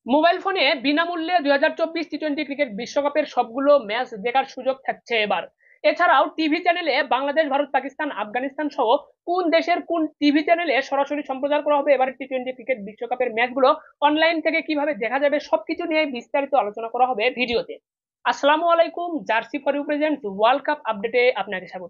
Mobile ফোনে বিনামূল্যে 2024 টি-20 ক্রিকেট বিশ্বকাপের সবগুলো ম্যাচ দেখার সুযোগ থাকছে এবার। এছাড়াও টিভি চ্যানেলে বাংলাদেশ, ভারত, পাকিস্তান, আফগানিস্তান সহ কোন দেশের কোন টিভি চ্যানেলে সরাসরি সম্প্রচার করা হবে এবার টি-20 ক্রিকেট বিশ্বকাপের ম্যাচগুলো অনলাইন থেকে কিভাবে দেখা যাবে সবকিছু নিয়ে বিস্তারিত আলোচনা করা হবে ভিডিওতে। আসসালামু আলাইকুম, jersey for you present world cup আপডেটে আপনাকে স্বাগত।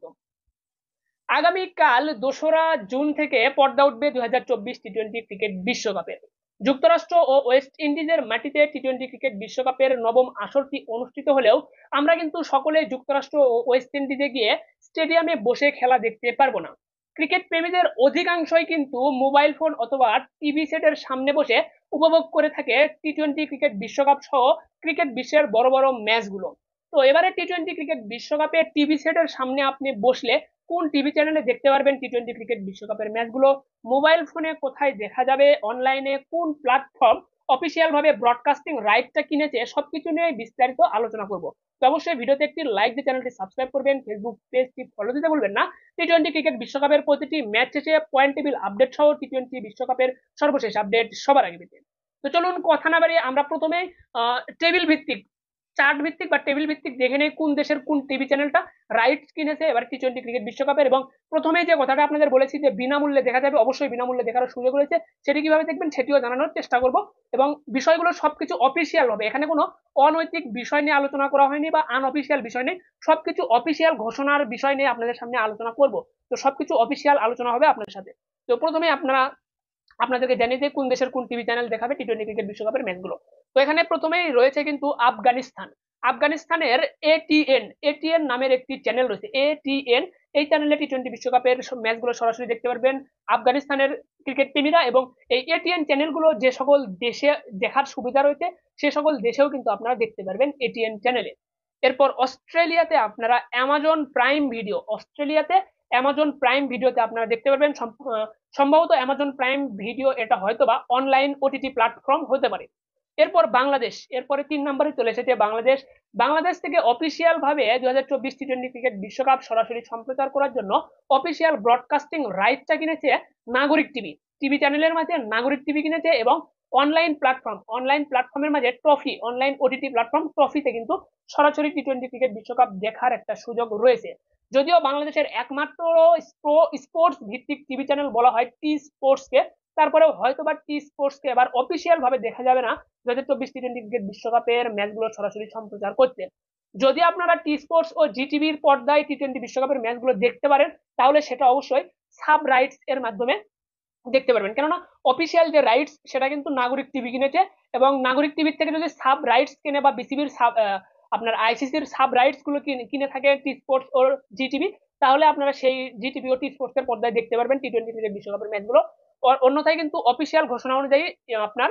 আগামীকাল 2রা জুন থেকে পর্দা উঠবে 2024 টি-20 ক্রিকেট বিশ্বকাপের। যুক্তরাষ্ট্র ও ওয়েস্ট ইন্ডিজের মাটিতে টি-20 ক্রিকেট বিশ্বকাপের নবম আসরটি অনুষ্ঠিত হলেও আমরা কিন্তু সকলে যুক্তরাষ্ট্র ও ওয়েস্ট ইন্ডিজে গিয়ে স্টেডিয়ামে বসে খেলা দেখতে পারবো না। ক্রিকেট প্রেমীদের অধিকাংশই কিন্তু মোবাইল ফোন অথবা টিভি সেটের সামনে বসে উপভোগ করে থাকে টি-20 ক্রিকেট বিশ্বকাপ সহ ক্রিকেট বিশ্বের বড় বড় ম্যাচগুলো। তো এবারে টি-20 ক্রিকেট বিশ্বকাপে টিভি সেটের সামনে আপনি বসলে কোন টিভি চ্যানেলে দেখতে পারবেন টি-20 ক্রিকেট বিশ্বকাপের ম্যাচগুলো, মোবাইল ফোনে কোথায় দেখা যাবে, অনলাইনে কোন প্ল্যাটফর্ম অফিসিয়াল ভাবে ব্রডকাস্টিং রাইটটা কিনেছে, সবকিছু নিয়ে বিস্তারিত আলোচনা করব। তো অবশ্যই ভিডিওতে একটি লাইক দিয়ে চ্যানেলটি সাবস্ক্রাইব করবেন, ফেসবুক পেজটি ফলো দিতে বলবেন না। টি-20 ক্রিকেট বিশ্বকাপের প্রতিটি ম্যাচ শেষে পয়েন্ট টেবিল আপডেট সহ টি-20 বিশ্বকাপের সর্বশেষ আপডেট সবার আগে পেতে। তো চলুন কথা না বাড়িয়ে আমরা প্রথমে টেবিল ভিত্তিক, চার্ট ভিত্তিক বা টেবিল ভিত্তিক দেখে নেই কোন দেশের কোন টিভি চ্যানেলটা রাইটস কিনেছে এবার টি-20 ক্রিকেট বিশ্বকাপের। এবং প্রথমেই যে কথাটা আপনাদের বলেছি যে বিনামূল্যে দেখা যাবে, অবশ্যই বিনামূল্যে দেখার সুযোগ রয়েছে, সেটি কিভাবে দেখবেন সেটিও জানানোর চেষ্টা করব। এবং বিষয়গুলো সবকিছু অফিসিয়াল হবে, এখানে কোনো অনৈতিক বিষয় নিয়ে আলোচনা করা হয়নি বা আনঅফিসিয়াল বিষয় নেই, সবকিছু অফিসিয়াল ঘোষণার বিষয় নিয়ে আপনাদের সামনে আলোচনা করব। তো সবকিছু অফিসিয়াল আলোচনা হবে আপনাদের সাথে। তো প্রথমে আপনাদেরকে জানিয়ে দিই কোন দেশের কোন টিভি চ্যানেল দেখাবে টি-20 ক্রিকেট বিশ্বকাপের ম্যাচগুলো। তো এখানে প্রথমেই রয়েছে কিন্তু আফগানিস্তান। আফগানিস্তানের এটিএন এটিএন নামের একটি চ্যানেল রয়েছে, এটিএন। এই চ্যানেলে টি-20 বিশ্বকাপের ম্যাচগুলো সরাসরি দেখতে পারবেন আফগানিস্তানের ক্রিকেট প্রেমীরা। এবং এই এটিএন চ্যানেলগুলো যে সকল দেশে দেখার সুবিধা রয়েছে সে সকল দেশেও কিন্তু আপনারা দেখতে পারবেন এটিএন চ্যানেলে। এরপর অস্ট্রেলিয়াতে আপনারা অ্যামাজন প্রাইম ভিডিও, অস্ট্রেলিয়াতে অ্যামাজন প্রাইম ভিডিওতে আপনারা দেখতে পারবেন। সম্ভবত অ্যামাজন প্রাইম ভিডিও এটা হয়তো বা অনলাইন ওটিটি প্ল্যাটফর্ম হতে পারে। এরপর বাংলাদেশ, এরপরে 3 নম্বরে চলে এসেছে বাংলাদেশ। বাংলাদেশ থেকে অফিসিয়াল ভাবে 2024 টি-20 ক্রিকেট বিশ্বকাপ সরাসরি সম্প্রচার করার জন্য অফিসিয়াল ব্রডকাস্টিং রাইটটা কিনেছে নাগরিক টিভি। টিভি চ্যানেলের মাঝে নাগরিক টিভি কিনেছে এবং অনলাইন প্ল্যাটফর্মের মাঝে ট্রফি, অনলাইন ওটিটি প্ল্যাটফর্ম ট্রফিতে কিন্তু সরাসরি টি-20 ক্রিকেট বিশ্বকাপ দেখার একটা সুযোগ রয়েছে। যদিও বাংলাদেশের একমাত্র স্পোর্টস ভিত্তিক টিভি চ্যানেল বলা হয় টি স্পোর্টস কে, তারপরেও হয়তো বা টি স্পোর্টস কে এবার অফিসিয়াল ভাবে দেখা যাবে না 2024 টি-20 ক্রিকেট বিশ্বকাপের ম্যাচগুলো সরাসরি সম্প্রচার করতে। যদি আপনারা টি স্পোর্টস ও জিটিভির পর্দায় টি-20 বিশ্বকাপের ম্যাচগুলো দেখতে পারেন তাহলে সেটা অবশ্যই সাব রাইটস এর মাধ্যমে দেখতে পারবেন, কেননা অফিসিয়াল যে রাইটস সেটা কিন্তু নাগরিক টিভি কিনেছে। এবং নাগরিক টিভির থেকে যদি সাব রাইটস কিনে বা বিসিবির আপনার আইসিসির সাব রাইটস গুলো কিনে থাকে টি স্পোর্টস ও জিটিভি, তাহলে আপনারা সেই জিটিভি ও টি স্পোর্টস এর পর্দায় দেখতে পারবেন টি-20 ক্রিকেট বিশ্বকাপের ম্যাচগুলো। অন্যথায় কিন্তু অফিসিয়াল ঘোষণা অনুযায়ী আপনার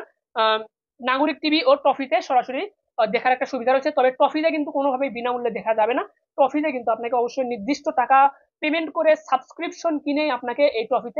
নাগরিক টিভি ও ট্রফিতে সরাসরি দেখার একটা সুবিধা রয়েছে। তবে ট্রফিতে কিন্তু কোনোভাবেই বিনামূল্যে দেখা যাবে না। ট্রফিতে কিন্তু আপনাকে অবশ্যই নির্দিষ্ট টাকা পেমেন্ট করে সাবস্ক্রিপশন কিনেই আপনাকে এই ট্রফিতে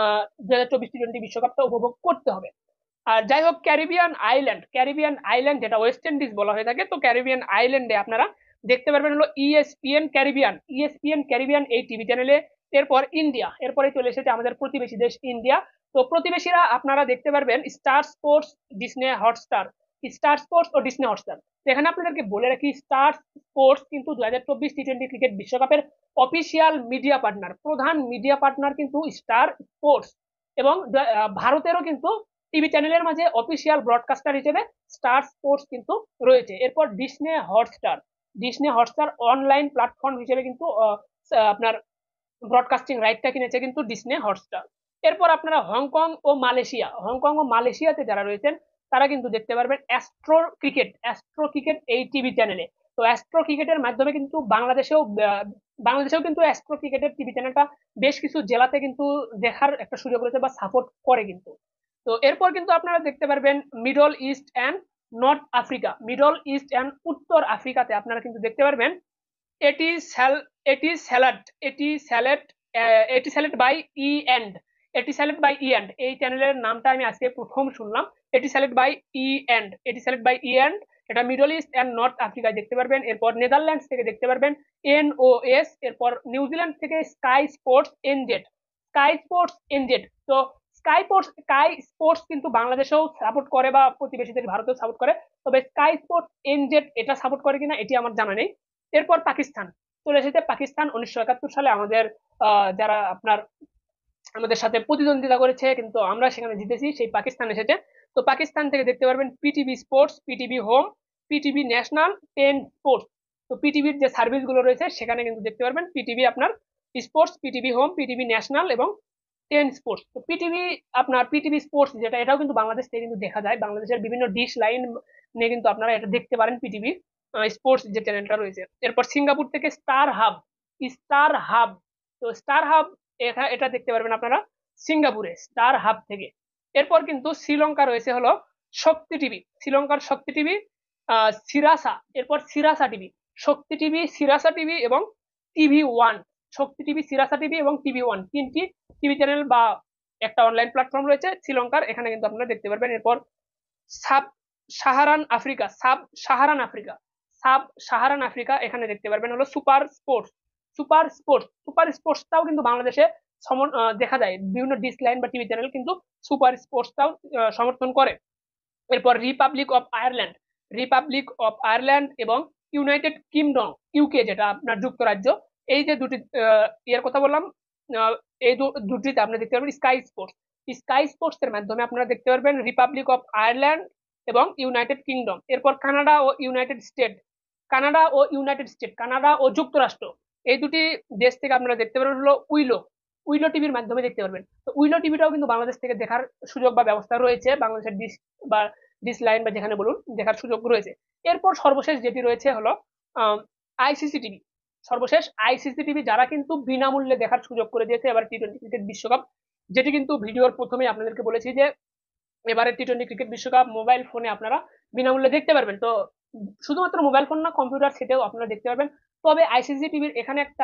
2024 টি-20 বিশ্বকাপটা উপভোগ করতে হবে। আর যাই হোক, ক্যারিবিয়ান আইল্যান্ড যেটা ওয়েস্ট ইন্ডিজ বলা হয়ে থাকে, তো ক্যারিবিয়ান আইল্যান্ডে আপনারা দেখতে পারবেন হলো ইএসপিএন ক্যারিবিয়ান এই টিভি চ্যানেলে। এরপর ইন্ডিয়া, এরপরে চলে এসেছে আমাদের প্রতিবেশী দেশ ইন্ডিয়া। তো প্রতিবেশীরা আপনারা দেখতে পারবেন স্টার স্পোর্টস ও ডিসনে হটস্টার। এখানে আপনাদেরকে বলে রাখি, স্টার স্পোর্টস কিন্তু 2024 টি-20 ক্রিকেট বিশ্বকাপের অফিসিয়াল মিডিয়া পার্টনার, প্রধান মিডিয়া পার্টনার কিন্তু স্টার স্পোর্টস। এবং ভারতেরও কিন্তু টিভি চ্যানেলের মাঝে অফিসিয়াল ব্রডকাস্টার হিসেবে স্টার স্পোর্টস কিন্তু রয়েছে। এরপর ডিসনে হটস্টার অনলাইন প্ল্যাটফর্ম হিসেবে কিন্তু আপনার ব্রডকাস্টিং রাইটটা কিনেছে কিন্তু ডিসনে হটস্টার। এরপর আপনারা হংকং ও মালয়েশিয়াতে যারা রয়েছেন তারা কিন্তু দেখতে পারবেন অ্যাস্ট্রো ক্রিকেট এই টিভি চ্যানেলে। তো অ্যাস্ট্রো ক্রিকেটের মাধ্যমে কিন্তু বাংলাদেশেও কিন্তু অ্যাস্ট্রো ক্রিকেটের টিভি চ্যানেলটা বেশ কিছু জেলাতে কিন্তু দেখার একটা সুযোগ রয়েছে বা সাপোর্ট করে কিন্তু। তো এরপর কিন্তু আপনারা দেখতে পারবেন উত্তর আফ্রিকাতে আপনারা কিন্তু দেখতে পারবেন এটি স্যাল এটি salad Etisalat Etisalat by E and Etisalat by E and এই চ্যানেলের নামটা আমি আজকে প্রথম শুনলাম। Etisalat by E and এটা মিডল ইস্ট এন্ড নর্থ আফ্রিকায় দেখতে পারবেন। এরপর নেদারল্যান্ডস থেকে দেখতে পারবেন NOS। এরপর নিউজিল্যান্ড থেকে স্কাই স্পোর্টস এনজেড। তো স্কাই স্পোর্টস কিন্তু বাংলাদেশেও সাপোর্ট করে বা প্রতিবেশী দেশ ভারতেও সাপোর্ট করে, তবে স্কাই স্পোর্টস এনজেড এটা সাপোর্ট করে কিনা এটি আমার জানা নেই। এরপর পাকিস্তান চলে এসেছে। পাকিস্তান 1971 সালে আমাদের যারা আপনার আমাদের সাথে প্রতিদ্বন্দ্বিতা করেছে কিন্তু আমরা সেখানে জিতেছি, সেই পাকিস্তান এসেছে। তো পাকিস্তান থেকে দেখতে পারবেন PTV sports, PTV home, PTV national, 10 sports. তো পিটিভির যে সার্ভিস গুলো রয়েছে সেখানে কিন্তু দেখতে পারবেন পিটিভি আপনার sports, PTV home, PTV national এবং 10 স্পোর্টস। তো পিটিভি আপনার পিটিভি স্পোর্টস যেটা, এটাও কিন্তু বাংলাদেশ থেকে কিন্তু দেখা যায়, বাংলাদেশের বিভিন্ন ডিশ লাইন নিয়ে কিন্তু আপনারা এটা দেখতে পারেন পিটিভি স্পোর্টস যে চ্যানেলটা রয়েছে। এরপর সিঙ্গাপুর থেকে স্টার হাব। তো স্টার হাব এটা এটা দেখতে পারবেন আপনারা সিঙ্গাপুরে স্টার হাব থেকে। এরপর কিন্তু শ্রীলঙ্কা রয়েছে হলো শক্তি টিভি, শ্রীলঙ্কার শক্তি টিভি, সিরাসা, এরপর Sirasa TV, Shakthi TV, Sirasa TV এবং TV one. Shakthi TV, Sirasa TV এবং টিভি ওয়ান, তিনটি টিভি চ্যানেল বা একটা অনলাইন প্ল্যাটফর্ম রয়েছে শ্রীলঙ্কার, এখানে কিন্তু আপনারা দেখতে পারবেন। এরপর সাব সাব সাহারান আফ্রিকা এখানে দেখতে পারবেন হলো সুপার স্পোর্টসটাও কিন্তু বাংলাদেশে দেখা যায়, বিভিন্ন ডিস লাইন বা টিভি চ্যানেল কিন্তু সুপার স্পোর্টসটাও সমর্থন করে। এরপর রিপাবলিক অফ আয়ারল্যান্ড এবং ইউনাইটেড কিংডম, ইউকে যেটা আপনার যুক্তরাজ্য, এই যে দুটি ইয়ের কথা বললাম, এই দুটিতে আপনি দেখতে পারবেন স্কাই স্পোর্টস এর মাধ্যমে আপনারা দেখতে পারবেন রিপাবলিক অফ আয়ারল্যান্ড এবং ইউনাইটেড কিংডম। এরপর কানাডা ও যুক্তরাষ্ট্র, এই দুটি দেশ থেকে আপনারা দেখতে পারবেন হলো উইলো উইলো টিভির মাধ্যমে দেখতে পারবেন। তো উইলো টিভিটাও কিন্তু বাংলাদেশ থেকে দেখার সুযোগ বা ব্যবস্থা রয়েছে, বাংলাদেশের ডিশ বা ডিস লাইন বা যেখানে বলুন দেখার সুযোগ রয়েছে। এরপর সর্বশেষ যেটি রয়েছে হলো আইসিসি টিভি। সর্বশেষ আইসিসি টিভি, যারা কিন্তু বিনামূল্যে দেখার সুযোগ করে দিয়েছে এবার টি-20 ক্রিকেট বিশ্বকাপ, যেটি কিন্তু ভিডিওর প্রথমে আপনাদেরকে বলেছি যে এবারে টি-20 ক্রিকেট বিশ্বকাপ মোবাইল ফোনে আপনারা বিনামূল্যে দেখতে পারবেন। তো শুধুমাত্র মোবাইল ফোন না, কম্পিউটার সেটেও আপনারা দেখতে পারবেন। তবে আইসিসি টিভির এখানে একটা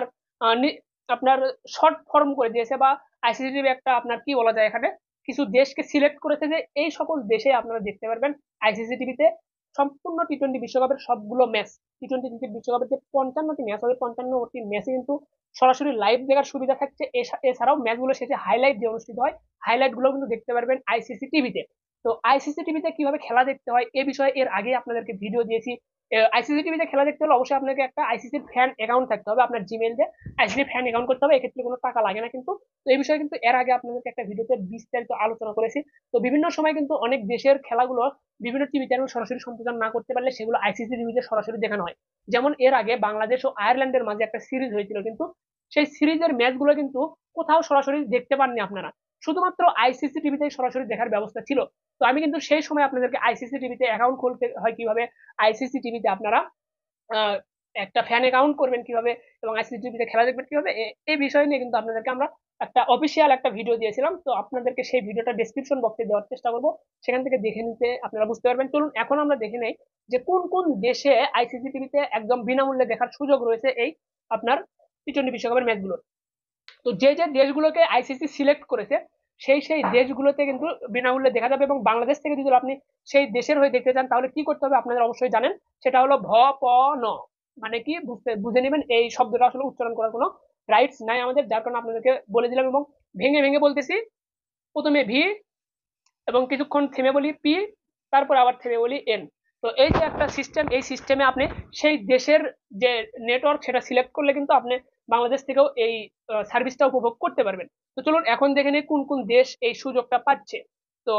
আপনার শর্ট ফর্ম করে দিয়েছে, বা আইসিসি টিভি একটা আপনার কি বলা যায়, এখানে কিছু দেশকে সিলেক্ট করেছে যে এই সকল দেশে আপনারা দেখতে পারবেন আইসিসি টিভিতে সম্পূর্ণ টি-20 বিশ্বকাপের সবগুলো ম্যাচ। টি-20 ক্রিকেট বিশ্বকাপের যে 55টি ম্যাচ হবে, 55টি ম্যাচে কিন্তু সরাসরি লাইভ দেখার সুবিধা থাকছে। এছাড়াও ম্যাচগুলো শেষে হাইলাইট যে অনুষ্ঠিত হয়, হাইলাইট গুলো কিন্তু দেখতে পারবেন আইসিসি টিভিতে। তো আইসিসি টিভিতে কিভাবে খেলা দেখতে হয় এ বিষয়ে এর আগে আপনাদেরকে ভিডিও দিয়েছি। আইসিসি টিভিতে খেলা দেখতে হলে অবশ্যই আপনাকে একটা আইসিসি ফ্যান অ্যাকাউন্ট থাকতে হবে, আপনার জিমেইল দিয়ে আইসিসি ফ্যান অ্যাকাউন্ট করতে হবে, এক্ষেত্রে কোনো টাকা লাগে না কিন্তু। তো এই বিষয়ে কিন্তু এর আগে আপনাদেরকে একটা ভিডিওতে বিস্তারিত আলোচনা করেছি। তো বিভিন্ন সময় কিন্তু অনেক দেশের খেলাগুলো বিভিন্ন টিভি চ্যানেল সরাসরি সম্প্রচার না করতে পারলে সেগুলো আইসিসি টিভিতে সরাসরি দেখানো হয়। যেমন এর আগে বাংলাদেশ ও আয়ারল্যান্ডের মাঝে একটা সিরিজ হয়েছিল, কিন্তু সেই সিরিজের ম্যাচগুলো কিন্তু কোথাও সরাসরি দেখতে পাননি আপনারা, শুধুমাত্র আইসিসি টিভিতে সরাসরি দেখার ব্যবস্থা ছিল। তো আমি কিন্তু সেই সময় আপনাদেরকে আইসিসি টিভিতে অ্যাকাউন্ট খুলতে হয় কিভাবে, আইসিসি টিভিতে আপনারা আহ, একটা ফ্যান অ্যাকাউন্ট করবেন কিভাবে এবং আইসিসি টিভিতে খেলা দেখবেন কিভাবে, এই বিষয় নিয়ে কিন্তু আপনাদেরকে আমরা একটা অফিসিয়াল একটা ভিডিও দিয়েছিলাম। তো আপনাদেরকে সেই ভিডিওটা ডেসক্রিপশন বক্সে দেওয়ার চেষ্টা করবো, সেখান থেকে দেখে নিতে আপনারা বুঝতে পারবেন। চলুন এখন আমরা দেখে নেই যে কোন কোন দেশে আইসিসি টিভিতে একদম বিনামূল্যে দেখার সুযোগ রয়েছে এই আপনার টি-20 বিশ্বকাপের ম্যাচগুলো। তো যে যে দেশগুলোকে আইসিসি সিলেক্ট করেছে সেই দেশগুলোতে কিন্তু বিনামূল্যে দেখা যাবে, এবং বাংলাদেশ থেকে যদি আপনি সেই দেশের হয়ে দেখতে চান তাহলে কি করতে হবে আপনারা অবশ্যই জানেন, সেটা হলো ন, মানে কি বুঝে নেবেন। এই শব্দটা আসলে উচ্চারণ করার কোনো রাইটস নাই আমাদের, যার কারণে আপনাদেরকে বলে দিলাম এবং ভেঙে ভেঙে বলতেছি। প্রথমে ভি এবং কিছুক্ষণ থেমে বলি পি, তারপর আবার থেমে বলি এন। তো এই যে একটা সিস্টেম, এই সিস্টেমে আপনি সেই দেশের যে নেটওয়ার্ক সেটা সিলেক্ট করলে কিন্তু আপনি বাংলাদেশ থেকেও এই সার্ভিসটা উপভোগ করতে পারবেন। তো চলুন এখন দেখে নিই কোন কোন দেশ এই সুযোগটা পাচ্ছে। তো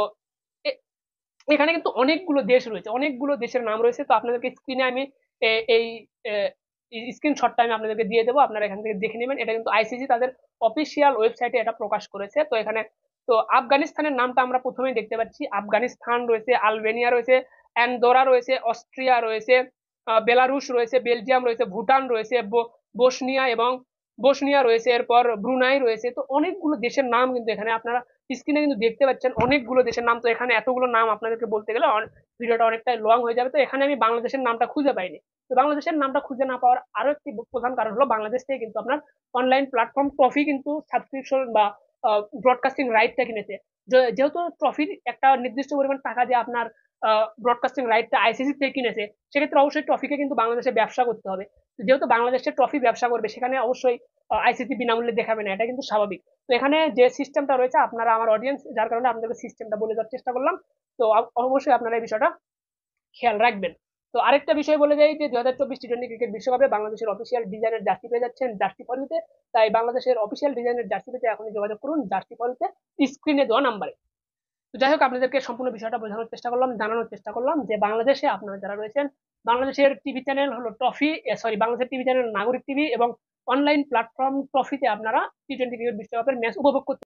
এখানে কিন্তু অনেকগুলো দেশ রয়েছে, অনেকগুলো দেশের নাম রয়েছে। তো আপনাদেরকে স্ক্রিনে আমি এই স্ক্রিনশটটা আমি আপনাদেরকে দিয়ে দেবো, আপনারা এখান থেকে দেখে নেবেন। এটা কিন্তু আইসিসি তাদের অফিসিয়াল ওয়েবসাইটে এটা প্রকাশ করেছে। তো এখানে তো আফগানিস্তানের নামটা আমরা প্রথমেই দেখতে পাচ্ছি, আফগানিস্তান রয়েছে, আলবেনিয়া রয়েছে, অ্যান্ডোরা রয়েছে, অস্ট্রিয়া রয়েছে, বেলারুশ রয়েছে, বেলজিয়াম রয়েছে, ভুটান রয়েছে, বসনিয়া রয়েছে, এরপর ব্রুনাই রয়েছে। তো অনেকগুলো দেশের নাম কিন্তু এখানে আপনারা স্ক্রিনে কিন্তু দেখতে পাচ্ছেন, অনেকগুলো দেশের নাম। তো এখানে এতগুলো নাম আপনাদেরকে বলতে গেলে ভিডিওটা অনেকটাই লং হয়ে যাবে। তো এখানে আমি বাংলাদেশের নামটা খুঁজে পাইনি। তো বাংলাদেশের নামটা খুঁজে না পাওয়ার আরো একটি প্রধান কারণ হলো বাংলাদেশ থেকে কিন্তু আপনার অনলাইন প্ল্যাটফর্ম ট্রফি কিন্তু সাবস্ক্রিপশন বা ব্রডকাস্টিং রাইটটা কিনেছে। যেহেতু ট্রফির একটা নির্দিষ্ট পরিমাণ টাকা দিয়ে আপনার ব্রডকাস্টিং রাইটটা আইসিসি থেকে কিনেছে, সেক্ষেত্রে অবশ্যই ট্রফিকে কিন্তু বাংলাদেশে ব্যবসা করতে হবে। যেহেতু বাংলাদেশের ট্রফি ব্যবসা করবে, সেখানে অবশ্যই আইসিসি বিনামূল্যে দেখাবে না, এটা কিন্তু স্বাভাবিক। তো এখানে যে সিস্টেমটা রয়েছে, আপনারা আমার অডিয়েন্স, যার কারণে আপনাদের সিস্টেমটা বলে দেওয়ার চেষ্টা করলাম। তো অবশ্যই আপনারা এই বিষয়টা খেয়াল রাখবেন। তো আরেকটা বিষয় বলে যাই যে 2024 টি-20 ক্রিকেট বিশ্বকাপে বাংলাদেশের অফিসিয়াল ডিজাইনের জার্সি পেয়ে যাচ্ছেন জার্সি ফরিতে। তাই বাংলাদেশের অফিসিয়াল ডিজাইনের জার্সি পেতে এখনই যোগাযোগ করুন জার্সি ফরিতে স্ক্রিনে দেওয়া নাম্বারে। তো যাই হোক, আপনাদেরকে সম্পূর্ণ বিষয়টা বোঝানোর চেষ্টা করলাম, জানানোর চেষ্টা করলাম যে বাংলাদেশে আপনারা যারা রয়েছেন, বাংলাদেশের টিভি চ্যানেল হলো ট্রফি, সরি, বাংলাদেশের টিভি চ্যানেল নাগরিক টিভি এবং অনলাইন প্ল্যাটফর্ম ট্রফিতে আপনারা টি-20 ক্রিকেট বিশ্বকাপের ম্যাচ উপভোগ করতে